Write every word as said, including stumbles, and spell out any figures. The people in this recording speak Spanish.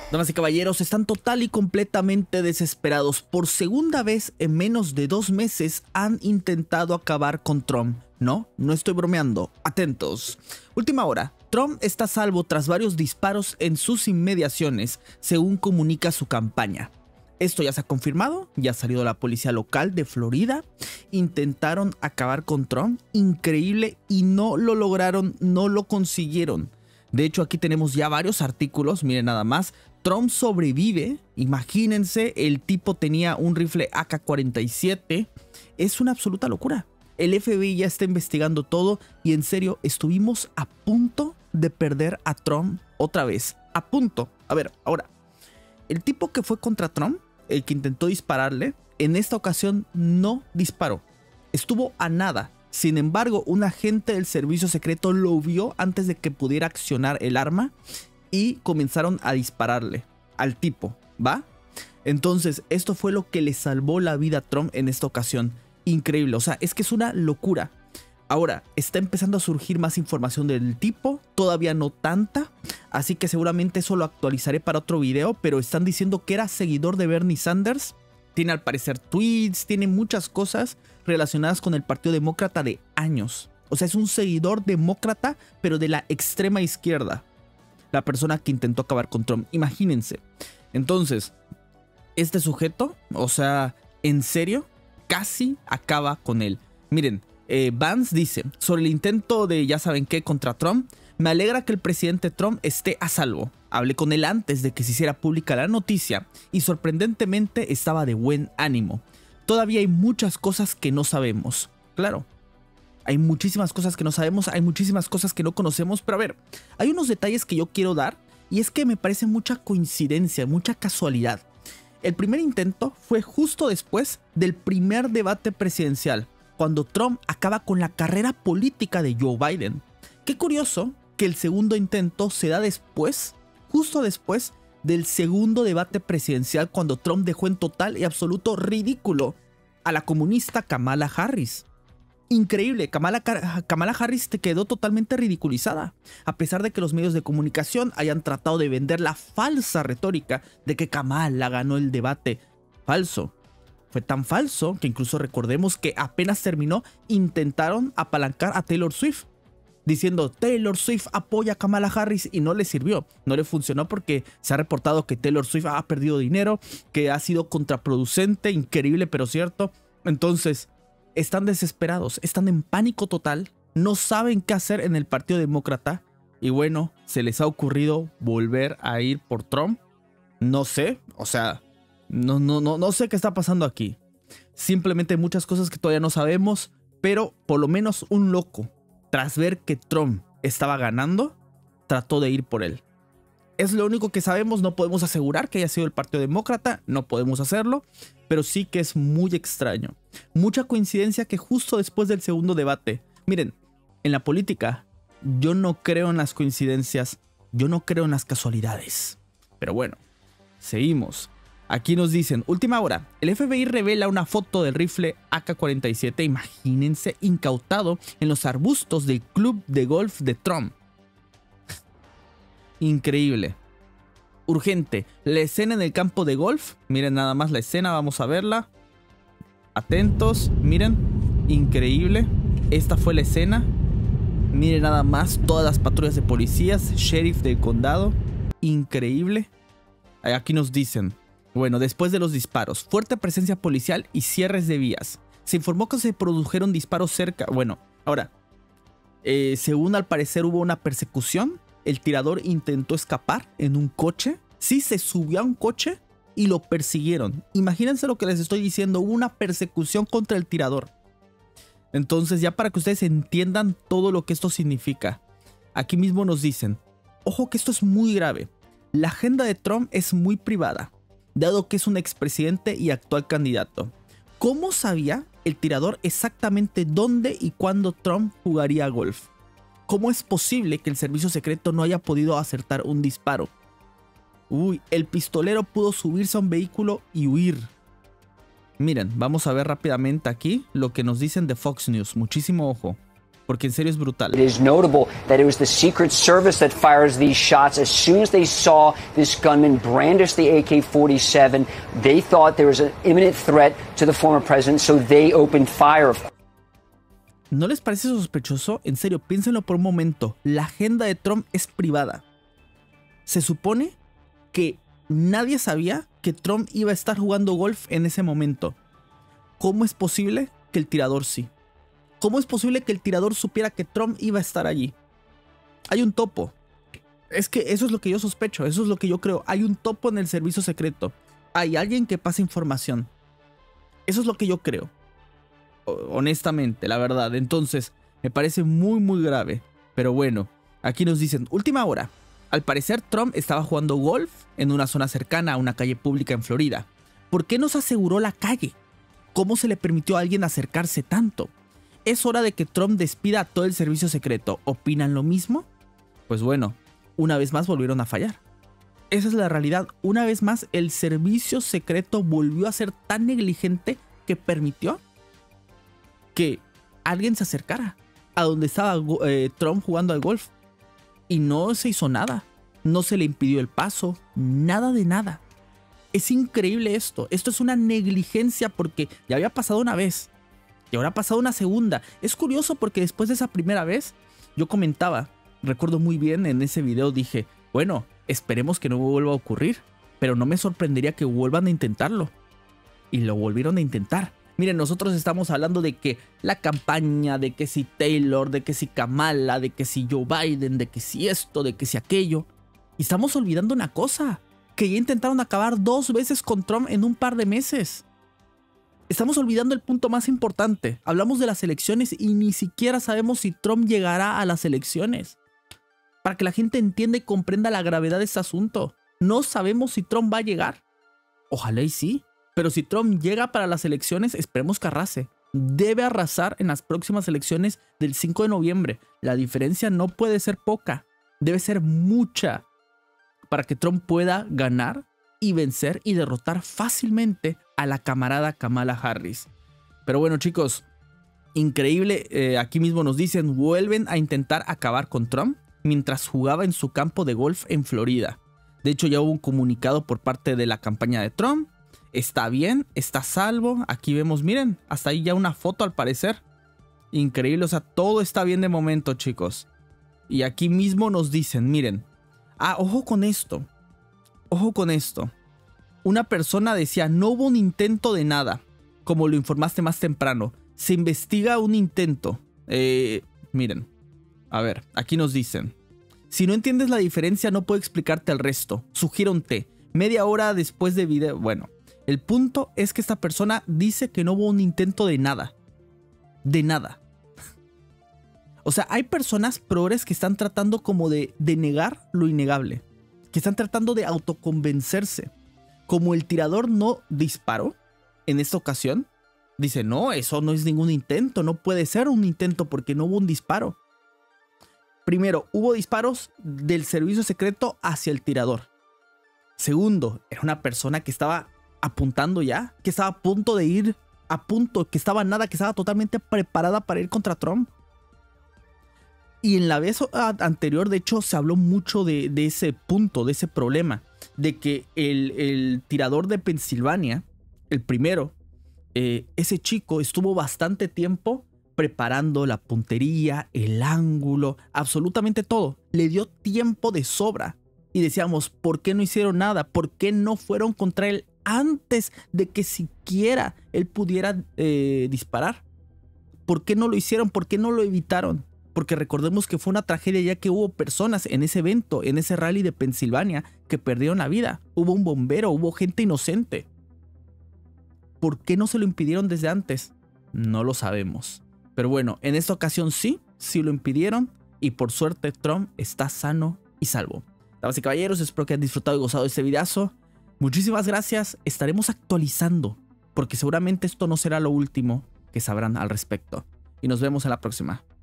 Damas y caballeros, están total y completamente desesperados. Por segunda vez en menos de dos meses han intentado acabar con Trump. No, no estoy bromeando. Atentos. Última hora. Trump está a salvo tras varios disparos en sus inmediaciones, según comunica su campaña. Esto ya se ha confirmado, ya ha salido la policía local de Florida. Intentaron acabar con Trump, increíble, y no lo lograron, no lo consiguieron. De hecho, aquí tenemos ya varios artículos, miren nada más. Trump sobrevive, imagínense, el tipo tenía un rifle A K cuarenta y siete. Es una absoluta locura. El F B I ya está investigando todo y en serio, estuvimos a punto de perder a Trump otra vez. A punto. A ver, ahora, el tipo que fue contra Trump, el que intentó dispararle, en esta ocasión no disparó. Estuvo a nada. Sin embargo, un agente del servicio secreto lo vio antes de que pudiera accionar el arma y comenzaron a dispararle al tipo, ¿va? Entonces, esto fue lo que le salvó la vida a Trump en esta ocasión. Increíble, o sea, es que es una locura. Ahora, está empezando a surgir más información del tipo, todavía no tanta, así que seguramente eso lo actualizaré para otro video, pero están diciendo que era seguidor de Bernie Sanders. Tiene al parecer tweets, tiene muchas cosas relacionadas con el Partido Demócrata de años. O sea, es un seguidor demócrata, pero de la extrema izquierda. La persona que intentó acabar con Trump, imagínense. Entonces, este sujeto, o sea, en serio, casi acaba con él. Miren, eh, Vance dice, sobre el intento de ya saben qué contra Trump, me alegra que el presidente Trump esté a salvo. Hablé con él antes de que se hiciera pública la noticia y sorprendentemente estaba de buen ánimo. Todavía hay muchas cosas que no sabemos. Claro, hay muchísimas cosas que no sabemos, hay muchísimas cosas que no conocemos, pero a ver, hay unos detalles que yo quiero dar y es que me parece mucha coincidencia, mucha casualidad. El primer intento fue justo después del primer debate presidencial, cuando Trump acaba con la carrera política de Joe Biden. Qué curioso que el segundo intento se da después, justo después del segundo debate presidencial, cuando Trump dejó en total y absoluto ridículo a la comunista Kamala Harris. Increíble, Kamala, Kamala Harris te quedó totalmente ridiculizada, a pesar de que los medios de comunicación hayan tratado de vender la falsa retórica de que Kamala ganó el debate. Falso. Fue tan falso que incluso recordemos que apenas terminó, intentaron apalancar a Taylor Swift, diciendo Taylor Swift apoya a Kamala Harris y no le sirvió, no le funcionó porque se ha reportado que Taylor Swift ha perdido dinero, que ha sido contraproducente, increíble pero cierto. Entonces, están desesperados, están en pánico total, no saben qué hacer en el Partido Demócrata y bueno, se les ha ocurrido volver a ir por Trump. No sé, o sea, no, no, no, no sé qué está pasando aquí. Simplemente muchas cosas que todavía no sabemos, pero por lo menos un loco, tras ver que Trump estaba ganando, trató de ir por él. Es lo único que sabemos, no podemos asegurar que haya sido el Partido Demócrata, no podemos hacerlo, pero sí que es muy extraño. Mucha coincidencia que justo después del segundo debate, miren, en la política yo no creo en las coincidencias, yo no creo en las casualidades. Pero bueno, seguimos. Aquí nos dicen, última hora, el F B I revela una foto del rifle A K cuarenta y siete, imagínense, incautado en los arbustos del club de golf de Trump. Increíble. Urgente, la escena en el campo de golf, miren nada más la escena, vamos a verla. Atentos, miren, increíble. Esta fue la escena. Miren nada más todas las patrullas de policías, sheriff del condado, increíble. Aquí nos dicen, bueno, después de los disparos, fuerte presencia policial y cierres de vías. Se informó que se produjeron disparos cerca. Bueno, ahora, eh, según al parecer hubo una persecución. El tirador intentó escapar en un coche. Sí, se subió a un coche y lo persiguieron. Imagínense lo que les estoy diciendo. Hubo una persecución contra el tirador. Entonces, ya para que ustedes entiendan todo lo que esto significa. Aquí mismo nos dicen, ojo que esto es muy grave. La agenda de Trump es muy privada, dado que es un expresidente y actual candidato. ¿Cómo sabía el tirador exactamente dónde y cuándo Trump jugaría golf? ¿Cómo es posible que el servicio secreto no haya podido acertar un disparo? Uy, el pistolero pudo subirse a un vehículo y huir. Miren, vamos a ver rápidamente aquí lo que nos dicen de Fox News. Muchísimo ojo. porque en serio es brutal. It is notable that it was the Secret Service that fires these shots. As soon as they saw this gunman brandish the A K forty-seven, they thought there was an imminent threat to the former president, so they opened fire. ¿No les parece sospechoso? En serio, piénsenlo por un momento. La agenda de Trump es privada. Se supone que nadie sabía que Trump iba a estar jugando golf en ese momento. ¿Cómo es posible que el tirador sí? ¿Cómo es posible que el tirador supiera que Trump iba a estar allí? Hay un topo. Es que eso es lo que yo sospecho, eso es lo que yo creo. Hay un topo en el servicio secreto. Hay alguien que pasa información. Eso es lo que yo creo. Honestamente, la verdad. Entonces, me parece muy muy grave. Pero bueno, aquí nos dicen, última hora. Al parecer Trump estaba jugando golf en una zona cercana a una calle pública en Florida. ¿Por qué no se aseguró la calle? ¿Cómo se le permitió a alguien acercarse tanto? Es hora de que Trump despida a todo el servicio secreto. ¿Opinan lo mismo? Pues bueno, una vez más volvieron a fallar. Esa es la realidad. Una vez más el servicio secreto volvió a ser tan negligente que permitió que alguien se acercara a donde estaba eh, Trump jugando al golf. Y no se hizo nada. No se le impidió el paso. Nada de nada. Es increíble esto. Esto es una negligencia porque ya había pasado una vez. Y ahora ha pasado una segunda. Es curioso porque después de esa primera vez, yo comentaba, recuerdo muy bien en ese video, dije, bueno, esperemos que no vuelva a ocurrir, pero no me sorprendería que vuelvan a intentarlo. Y lo volvieron a intentar. Miren, nosotros estamos hablando de que la campaña, de que si Taylor, de que si Kamala, de que si Joe Biden, de que si esto, de que si aquello. Y estamos olvidando una cosa, que ya intentaron acabar dos veces con Trump en un par de meses. Estamos olvidando el punto más importante. Hablamos de las elecciones y ni siquiera sabemos si Trump llegará a las elecciones. Para que la gente entienda y comprenda la gravedad de este asunto. No sabemos si Trump va a llegar. Ojalá y sí. Pero si Trump llega para las elecciones, esperemos que arrase. Debe arrasar en las próximas elecciones del cinco de noviembre. La diferencia no puede ser poca. Debe ser mucha. Para que Trump pueda ganar y vencer y derrotar fácilmente a la camarada Kamala Harris. Pero bueno, chicos, increíble. Eh, aquí mismo nos dicen, vuelven a intentar acabar con Trump mientras jugaba en su campo de golf en Florida. De hecho, ya hubo un comunicado por parte de la campaña de Trump. Está bien, está a salvo. Aquí vemos, miren, hasta ahí ya una foto al parecer. Increíble, o sea, todo está bien de momento, chicos. Y aquí mismo nos dicen, miren. Ah, ojo con esto. Ojo con esto. Una persona decía, no hubo un intento de nada. Como lo informaste más temprano. Se investiga un intento. Eh, miren. A ver, aquí nos dicen. Si no entiendes la diferencia, no puedo explicarte el resto. Sugiero un té. Media hora después de video. Bueno, el punto es que esta persona dice que no hubo un intento de nada. De nada. O sea, hay personas progres que están tratando como de, de negar lo innegable. Que están tratando de autoconvencerse. Como el tirador no disparó en esta ocasión, dice, no, eso no es ningún intento, no puede ser un intento porque no hubo un disparo. Primero, hubo disparos del servicio secreto hacia el tirador. Segundo, era una persona que estaba apuntando ya, que estaba a punto de ir, a punto, que estaba nada, que estaba totalmente preparada para ir contra Trump. Y en la vez anterior, de hecho, se habló mucho de, de ese punto, de ese problema. De que el, el tirador de Pensilvania, el primero, eh, ese chico estuvo bastante tiempo preparando la puntería, el ángulo, absolutamente todo. Le dio tiempo de sobra. Y decíamos, ¿por qué no hicieron nada? ¿Por qué no fueron contra él antes de que siquiera él pudiera eh, disparar? ¿Por qué no lo hicieron? ¿Por qué no lo evitaron? Porque recordemos que fue una tragedia ya que hubo personas en ese evento, en ese rally de Pensilvania, que perdieron la vida. Hubo un bombero, hubo gente inocente. ¿Por qué no se lo impidieron desde antes? No lo sabemos. Pero bueno, en esta ocasión sí, sí lo impidieron. Y por suerte Trump está sano y salvo. Damas y caballeros, espero que hayan disfrutado y gozado de este videazo. Muchísimas gracias. Estaremos actualizando, porque seguramente esto no será lo último que sabrán al respecto. Y nos vemos en la próxima.